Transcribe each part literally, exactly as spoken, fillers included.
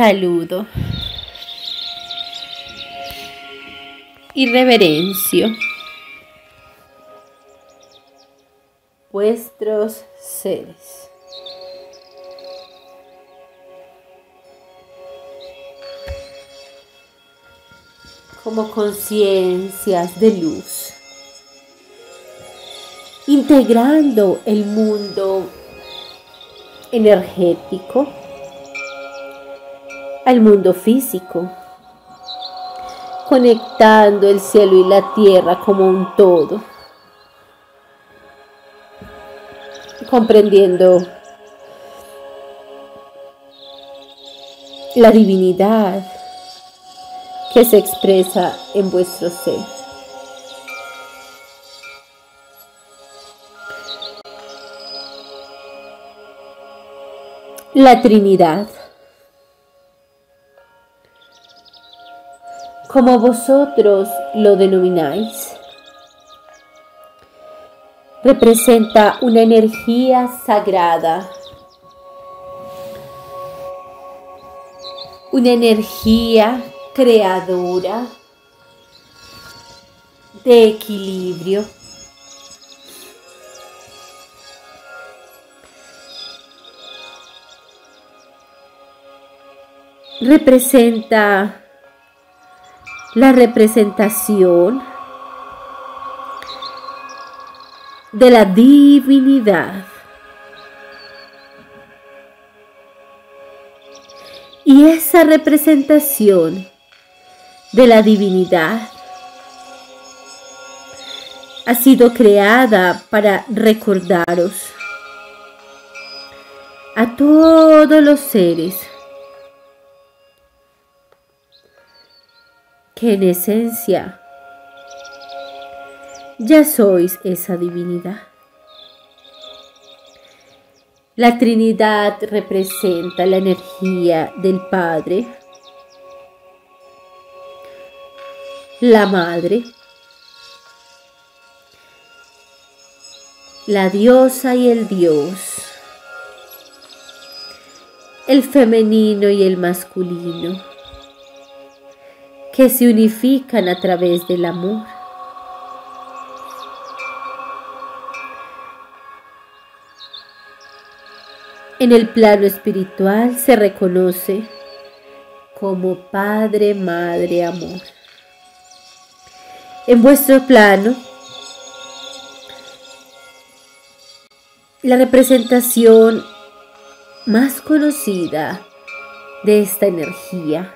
Saludo y reverencio vuestros seres. Como conciencias de luz, integrando el mundo energético al mundo físico, conectando el cielo y la tierra como un todo, comprendiendo la divinidad que se expresa en vuestro ser. La Trinidad, como vosotros lo denomináis, representa una energía sagrada, una energía creadora de equilibrio, representa la representación de la divinidad. Y esa representación de la divinidad ha sido creada para recordaros a todos los seres que en esencia ya sois esa divinidad. La Trinidad representa la energía del Padre, la Madre, la Diosa y el Dios, el femenino y el masculino, que se unifican a través del amor. En el plano espiritual se reconoce como Padre, Madre, Amor. En vuestro plano, la representación más conocida de esta energía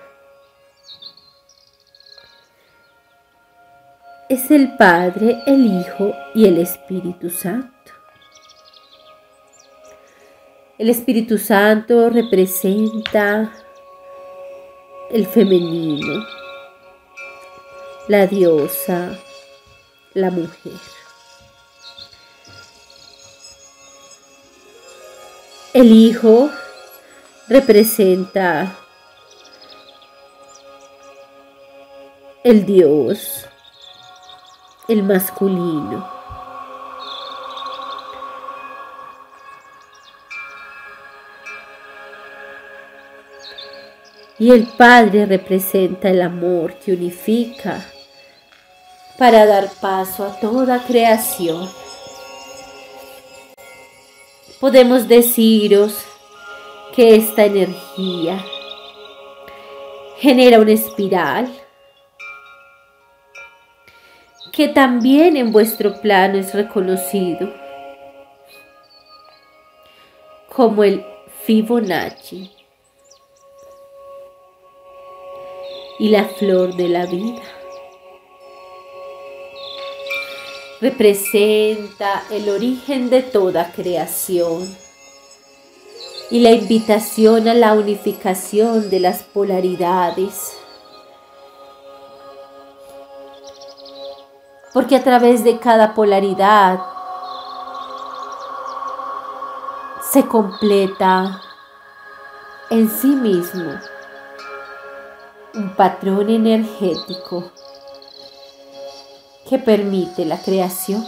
es el Padre, el Hijo y el Espíritu Santo. El Espíritu Santo representa el femenino, la diosa, la mujer. El Hijo representa el Dios, el masculino. Y el Padre representa el amor que unifica para dar paso a toda creación. Podemos deciros que esta energía genera una espiral que también en vuestro plano es reconocido como el Fibonacci y la flor de la vida. Representa el origen de toda creación y la invitación a la unificación de las polaridades. Porque a través de cada polaridad se completa en sí mismo un patrón energético que permite la creación.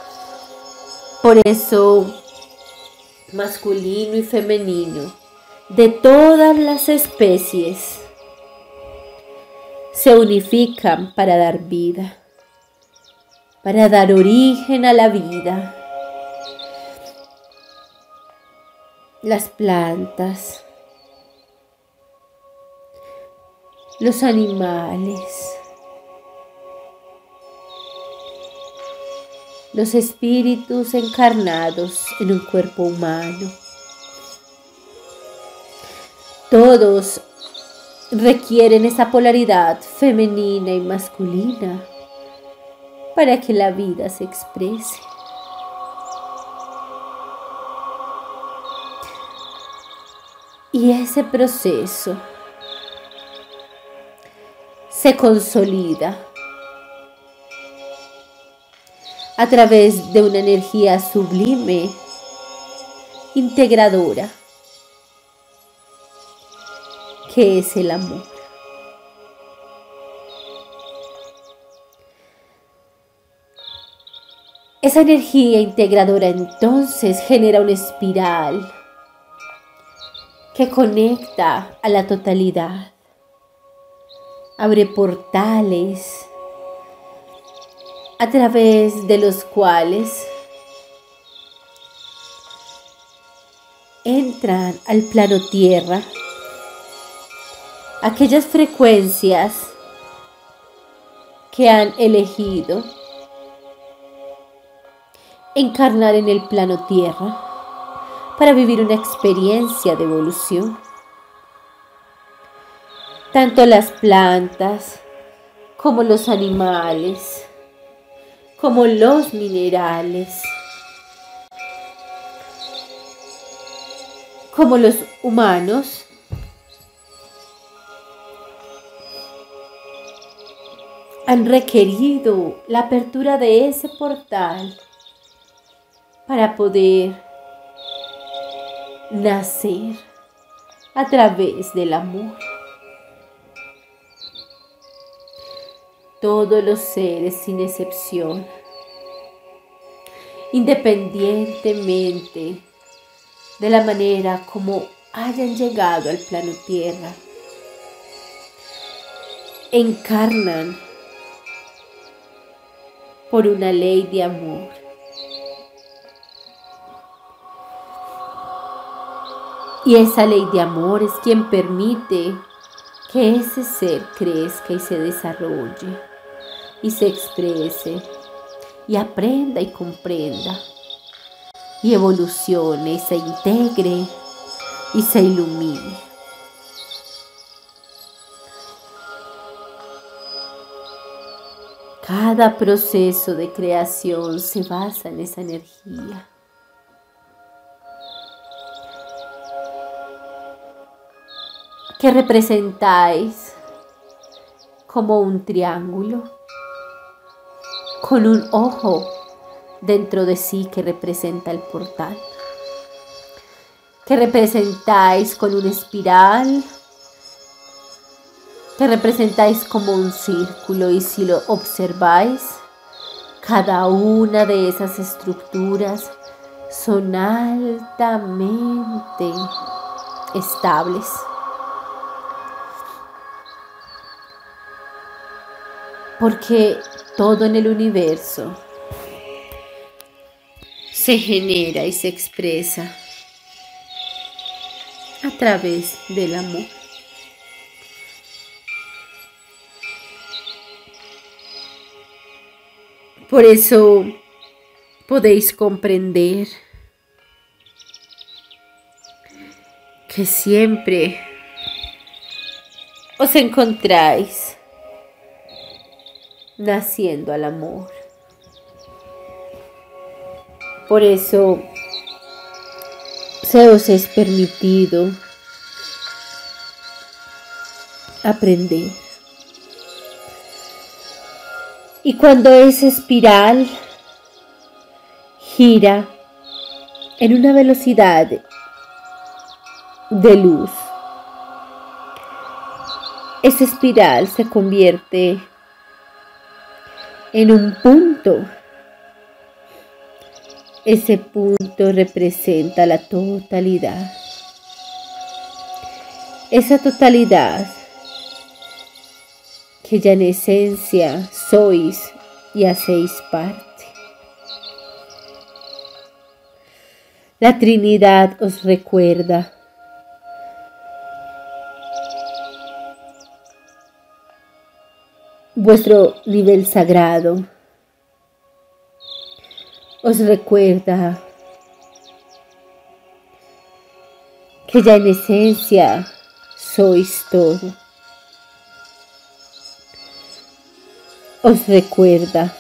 Por eso, masculino y femenino de todas las especies se unifican para dar vida, para dar origen a la vida. Las plantas, los animales, los espíritus encarnados en un cuerpo humano, todos requieren esa polaridad femenina y masculina para que la vida se exprese. Y ese proceso se consolida a través de una energía sublime, integradora, que es el amor. Esa energía integradora entonces genera una espiral que conecta a la totalidad, abre portales a través de los cuales entran al plano tierra aquellas frecuencias que han elegido encarnar en el plano tierra para vivir una experiencia de evolución. Tanto las plantas como los animales, como los minerales, como los humanos, han requerido la apertura de ese portal para poder nacer a través del amor. Todos los seres sin excepción, independientemente de la manera como hayan llegado al plano tierra, encarnan por una ley de amor. Y esa ley de amor es quien permite que ese ser crezca y se desarrolle y se exprese y aprenda y comprenda y evolucione y se integre y se ilumine. Cada proceso de creación se basa en esa energía. Que representáis como un triángulo con un ojo dentro de sí que representa el portal, que representáis con una espiral, que representáis como un círculo, y si lo observáis, cada una de esas estructuras son altamente estables. Porque todo en el universo se genera y se expresa a través del amor. Por eso podéis comprender que siempre os encontráis naciendo al amor. Por eso se os es permitido aprender. Y cuando esa espiral gira en una velocidad de luz, esa espiral se convierte en un punto. Ese punto representa la totalidad. esa totalidad que ya en esencia sois y hacéis parte. La Trinidad os recuerda vuestro nivel sagrado, os recuerda que ya en esencia sois todo. Os recuerda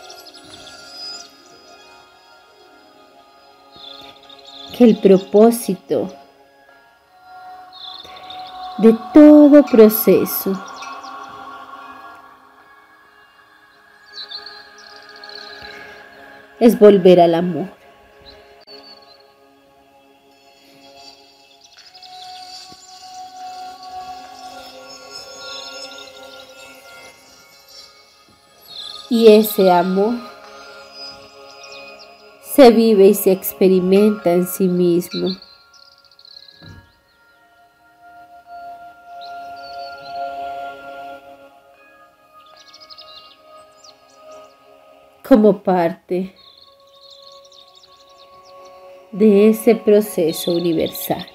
que el propósito de todo proceso es volver al amor. Y ese amor se vive y se experimenta en sí mismo. Como parte de ese proceso universal.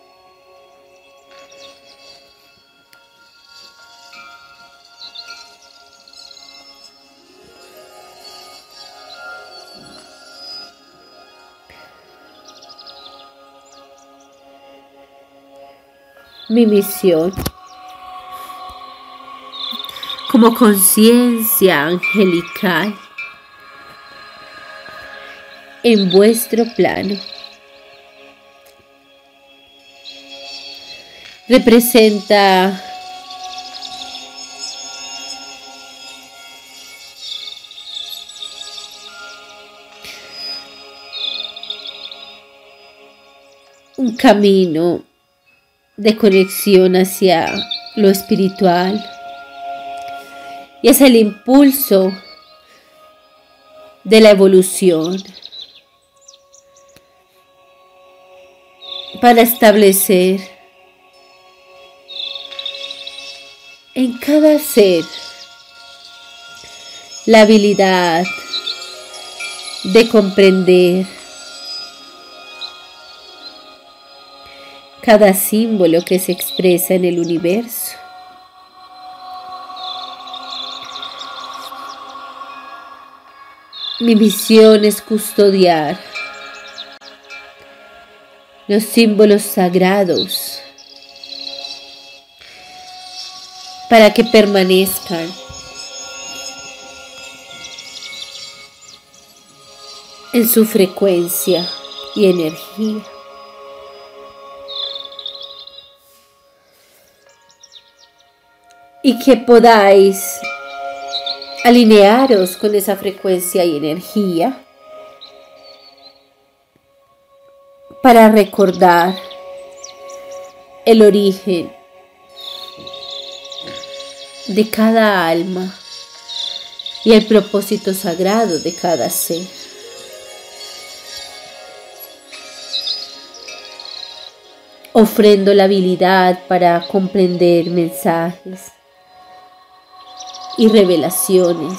Mi misión como conciencia angelical en vuestro plano representa un camino de conexión hacia lo espiritual y es el impulso de la evolución para establecer en cada ser la habilidad de comprender cada símbolo que se expresa en el universo. Mi misión es custodiar los símbolos sagrados para que permanezcan en su frecuencia y energía. Y que podáis alinearos con esa frecuencia y energía para recordar el origen de cada alma y el propósito sagrado de cada ser. Ofrendo la habilidad para comprender mensajes y revelaciones.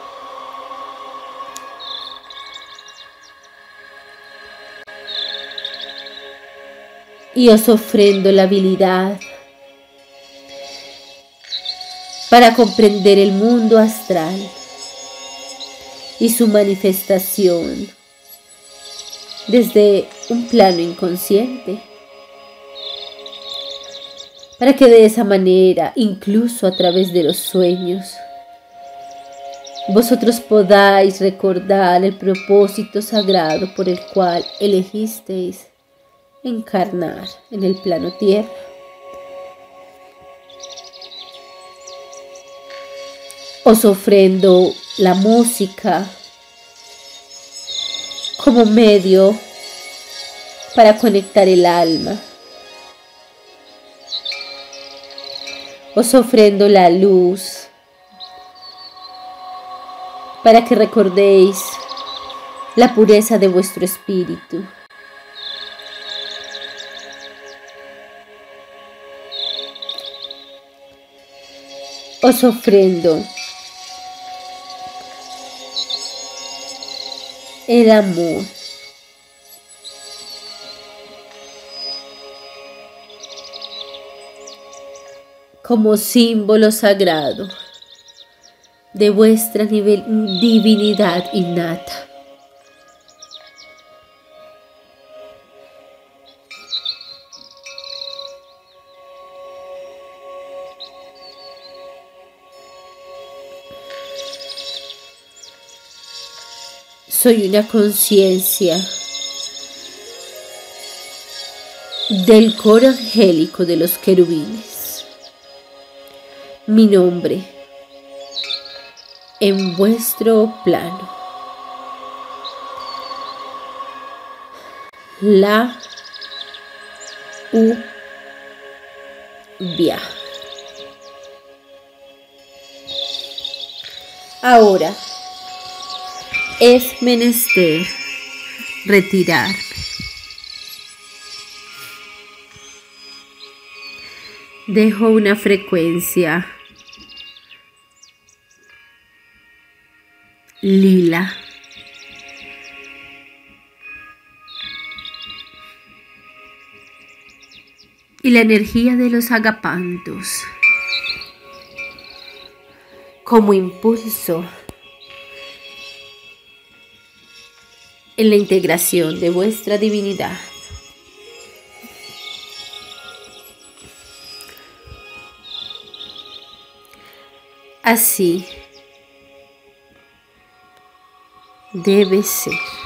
Y os ofrendo la habilidad para comprender el mundo astral y su manifestación desde un plano inconsciente, para que de esa manera, incluso a través de los sueños, vosotros podáis recordar el propósito sagrado por el cual elegisteis encarnar en el plano tierra. Os ofrendo la música como medio para conectar el alma. Os ofrendo la luz para que recordéis la pureza de vuestro espíritu. Os ofrendo el amor como símbolo sagrado de vuestra nivel, divinidad innata. Soy una conciencia del coro angélico de los querubines. Mi nombre en vuestro plano. La Uvia. Ahora es menester retirarme. Dejo una frecuencia lila. Y la energía de los agapantos como impulso en la integración de vuestra divinidad. Así debe ser.